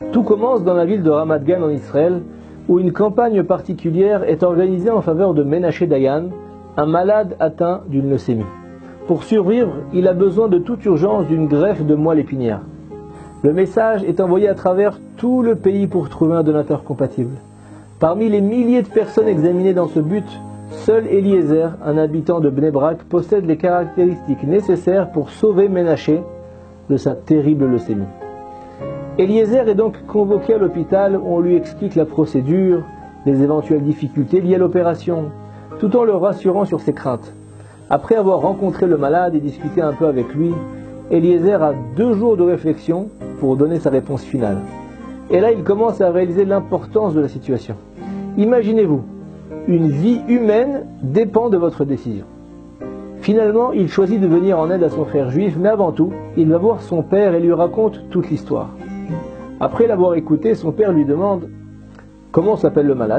Tout commence dans la ville de Ramat Gan en Israël, où une campagne particulière est organisée en faveur de Menaché Dayan, un malade atteint d'une leucémie. Pour survivre, il a besoin de toute urgence d'une greffe de moelle épinière. Le message est envoyé à travers tout le pays pour trouver un donateur compatible. Parmi les milliers de personnes examinées dans ce but, seul Eliezer, un habitant de Bnei Brak, possède les caractéristiques nécessaires pour sauver Menaché de sa terrible leucémie. Eliezer est donc convoqué à l'hôpital où on lui explique la procédure, les éventuelles difficultés liées à l'opération, tout en le rassurant sur ses craintes. Après avoir rencontré le malade et discuté un peu avec lui, Eliezer a 2 jours de réflexion pour donner sa réponse finale. Et là, il commence à réaliser l'importance de la situation. Imaginez-vous, une vie humaine dépend de votre décision. Finalement, il choisit de venir en aide à son frère juif, mais avant tout, il va voir son père et lui raconte toute l'histoire. Après l'avoir écouté, son père lui demande « Comment s'appelle le malade ?»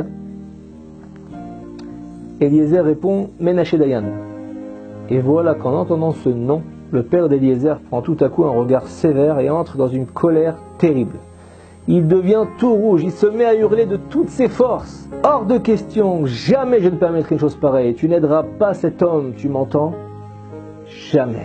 Eliezer répond « Menaché Dayan ». Et voilà qu'en entendant ce nom, le père d'Eliezer prend tout à coup un regard sévère et entre dans une colère terrible. Il devient tout rouge, il se met à hurler de toutes ses forces. « Hors de question, jamais je ne permettrai une chose pareille. Tu n'aideras pas cet homme, tu m'entends? Jamais. »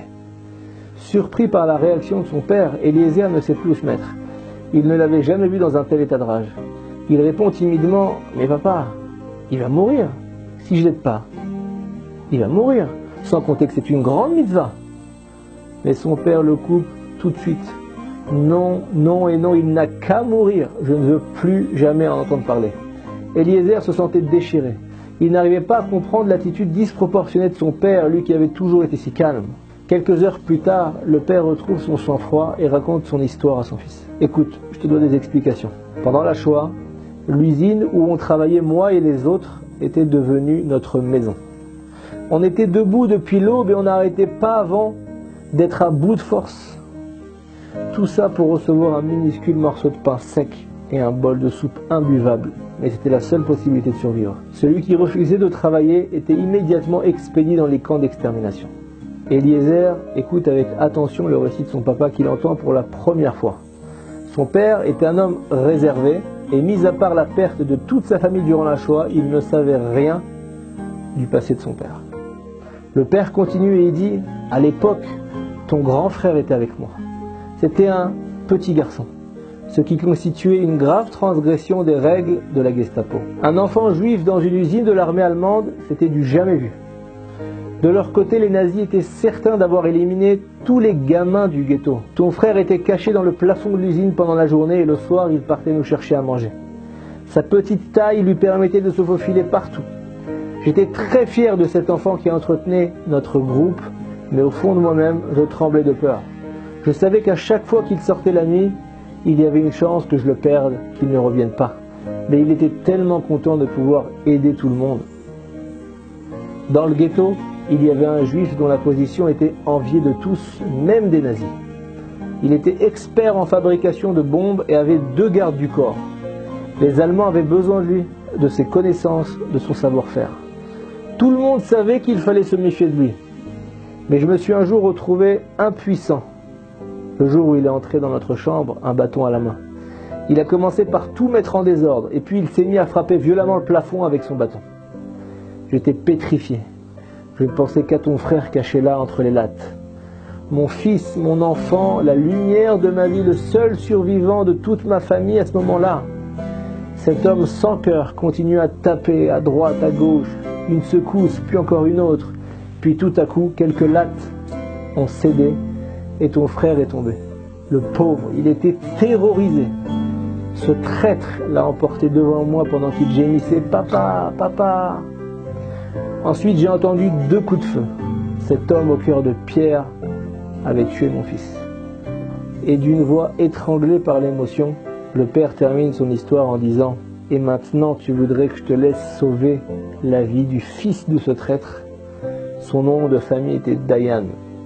Surpris par la réaction de son père, Eliezer ne sait plus où se mettre. Il ne l'avait jamais vu dans un tel état de rage. Il répond timidement « Mais papa, il va mourir. Si je l'aide pas, il va mourir. Sans compter que c'est une grande mitzvah. » Mais son père le coupe tout de suite. « Non, non et non, il n'a qu'à mourir. Je ne veux plus jamais en entendre parler. » Eliezer se sentait déchiré. Il n'arrivait pas à comprendre l'attitude disproportionnée de son père, lui qui avait toujours été si calme. Quelques heures plus tard, le père retrouve son sang-froid et raconte son histoire à son fils. « Écoute, je te dois des explications. Pendant la Shoah, l'usine où on travaillait moi et les autres était devenue notre maison. On était debout depuis l'aube et on n'arrêtait pas avant d'être à bout de force. Tout ça pour recevoir un minuscule morceau de pain sec et un bol de soupe imbuvable. Mais c'était la seule possibilité de survivre. Celui qui refusait de travailler était immédiatement expédié dans les camps d'extermination. » Eliezer écoute avec attention le récit de son papa qu'il entend pour la première fois. Son père était un homme réservé et mis à part la perte de toute sa famille durant la Shoah, il ne savait rien du passé de son père. Le père continue et il dit « À l'époque, ton grand frère était avec moi. C'était un petit garçon, ce qui constituait une grave transgression des règles de la Gestapo. Un enfant juif dans une usine de l'armée allemande, c'était du jamais vu. De leur côté, les nazis étaient certains d'avoir éliminé tous les gamins du ghetto. Ton frère était caché dans le plafond de l'usine pendant la journée et le soir, il partait nous chercher à manger. Sa petite taille lui permettait de se faufiler partout. J'étais très fier de cet enfant qui entretenait notre groupe, mais au fond de moi-même, je tremblais de peur. Je savais qu'à chaque fois qu'il sortait la nuit, il y avait une chance que je le perde, qu'il ne revienne pas. Mais il était tellement content de pouvoir aider tout le monde. Dans le ghetto, il y avait un juif dont la position était enviée de tous, même des nazis. Il était expert en fabrication de bombes et avait 2 gardes du corps. Les Allemands avaient besoin de lui, de ses connaissances, de son savoir-faire. Tout le monde savait qu'il fallait se méfier de lui. Mais je me suis un jour retrouvé impuissant. Le jour où il est entré dans notre chambre, un bâton à la main. Il a commencé par tout mettre en désordre et puis il s'est mis à frapper violemment le plafond avec son bâton. J'étais pétrifié. Je ne pensais qu'à ton frère caché là entre les lattes. Mon fils, mon enfant, la lumière de ma vie, le seul survivant de toute ma famille à ce moment-là. Cet homme sans cœur continue à taper à droite, à gauche, une secousse, puis encore une autre. Puis tout à coup, quelques lattes ont cédé et ton frère est tombé. Le pauvre, il était terrorisé. Ce traître l'a emporté devant moi pendant qu'il gémissait « Papa, papa !» Ensuite, j'ai entendu 2 coups de feu. Cet homme au cœur de pierre avait tué mon fils. Et d'une voix étranglée par l'émotion, le père termine son histoire en disant « Et maintenant, tu voudrais que je te laisse sauver la vie du fils de ce traître ?» Son nom de famille était Dayan.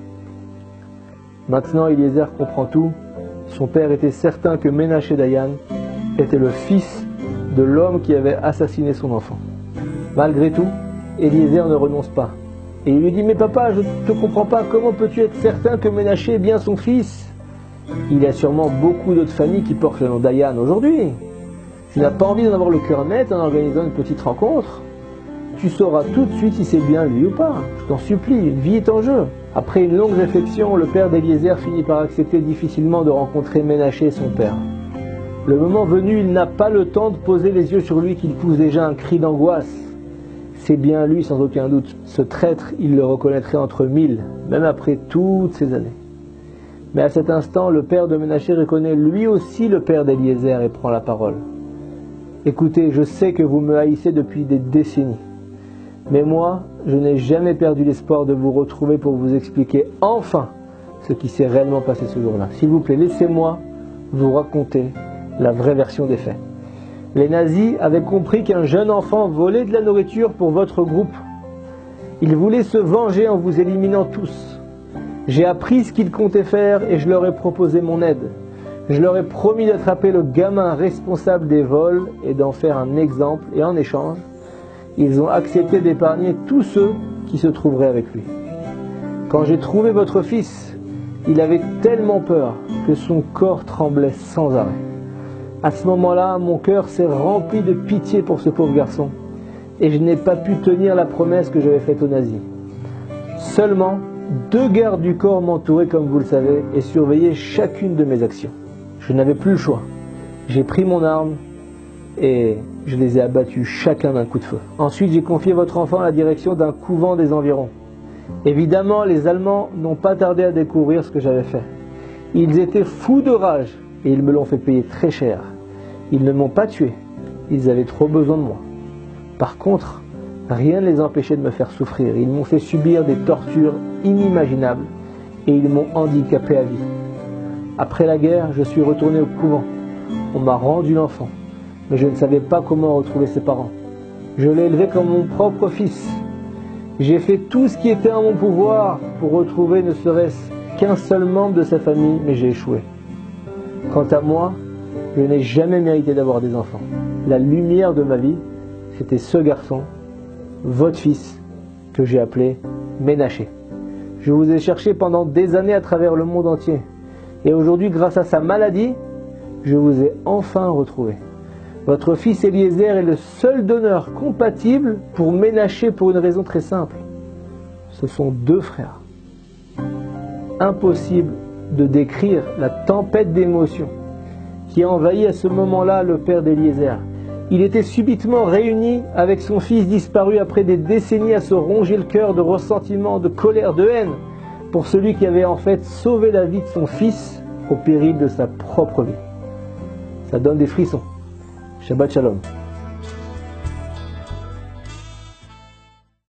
Maintenant, Eliezer comprend tout. Son père était certain que Menaché Dayan était le fils de l'homme qui avait assassiné son enfant. Malgré tout, Eliezer ne renonce pas. Et il lui dit « Mais papa, je ne te comprends pas, comment peux-tu être certain que Menaché est bien son fils ?» Il y a sûrement beaucoup d'autres familles qui portent le nom d'Ayan aujourd'hui. Tu n'as pas envie d'en avoir le cœur net en organisant une petite rencontre? Tu sauras tout de suite si c'est bien lui ou pas. Je t'en supplie, une vie est en jeu. Après une longue réflexion, le père d'Eliezer finit par accepter difficilement de rencontrer Ménaché, son père. Le moment venu, il n'a pas le temps de poser les yeux sur lui qu'il pousse déjà un cri d'angoisse. C'est bien lui sans aucun doute. Ce traître, il le reconnaîtrait entre mille, même après toutes ces années. Mais à cet instant, le père de Ménaché reconnaît lui aussi le père d'Eliezer et prend la parole. Écoutez, je sais que vous me haïssez depuis des décennies. Mais moi, je n'ai jamais perdu l'espoir de vous retrouver pour vous expliquer enfin ce qui s'est réellement passé ce jour-là. S'il vous plaît, laissez-moi vous raconter la vraie version des faits. Les nazis avaient compris qu'un jeune enfant volait de la nourriture pour votre groupe. Ils voulaient se venger en vous éliminant tous. J'ai appris ce qu'ils comptaient faire et je leur ai proposé mon aide. Je leur ai promis d'attraper le gamin responsable des vols et d'en faire un exemple, et en échange, ils ont accepté d'épargner tous ceux qui se trouveraient avec lui. Quand j'ai trouvé votre fils, il avait tellement peur que son corps tremblait sans arrêt. À ce moment-là, mon cœur s'est rempli de pitié pour ce pauvre garçon, et je n'ai pas pu tenir la promesse que j'avais faite aux nazis. Seulement, 2 gardes du corps m'entouraient, comme vous le savez, et surveillaient chacune de mes actions. Je n'avais plus le choix. J'ai pris mon arme et je les ai abattus chacun d'un coup de feu. Ensuite, j'ai confié votre enfant à la direction d'un couvent des environs. Évidemment, les Allemands n'ont pas tardé à découvrir ce que j'avais fait. Ils étaient fous de rage et ils me l'ont fait payer très cher. Ils ne m'ont pas tué. Ils avaient trop besoin de moi. Par contre, rien ne les empêchait de me faire souffrir. Ils m'ont fait subir des tortures inimaginables et ils m'ont handicapé à vie. Après la guerre, je suis retourné au couvent. On m'a rendu l'enfant, mais je ne savais pas comment retrouver ses parents. Je l'ai élevé comme mon propre fils. J'ai fait tout ce qui était en mon pouvoir pour retrouver ne serait-ce qu'un seul membre de sa famille, mais j'ai échoué. Quant à moi, je n'ai jamais mérité d'avoir des enfants. La lumière de ma vie, c'était ce garçon, votre fils, que j'ai appelé Ménaché. Je vous ai cherché pendant des années à travers le monde entier. Et aujourd'hui, grâce à sa maladie, je vous ai enfin retrouvé. Votre fils Eliezer est le seul donneur compatible pour Ménaché pour une raison très simple. Ce sont 2 frères. Impossible de décrire la tempête d'émotions qui a envahi à ce moment-là le père d'Eliezer. Il était subitement réuni avec son fils disparu après des décennies à se ronger le cœur de ressentiment, de colère, de haine pour celui qui avait en fait sauvé la vie de son fils au péril de sa propre vie. Ça donne des frissons. Shabbat Shalom.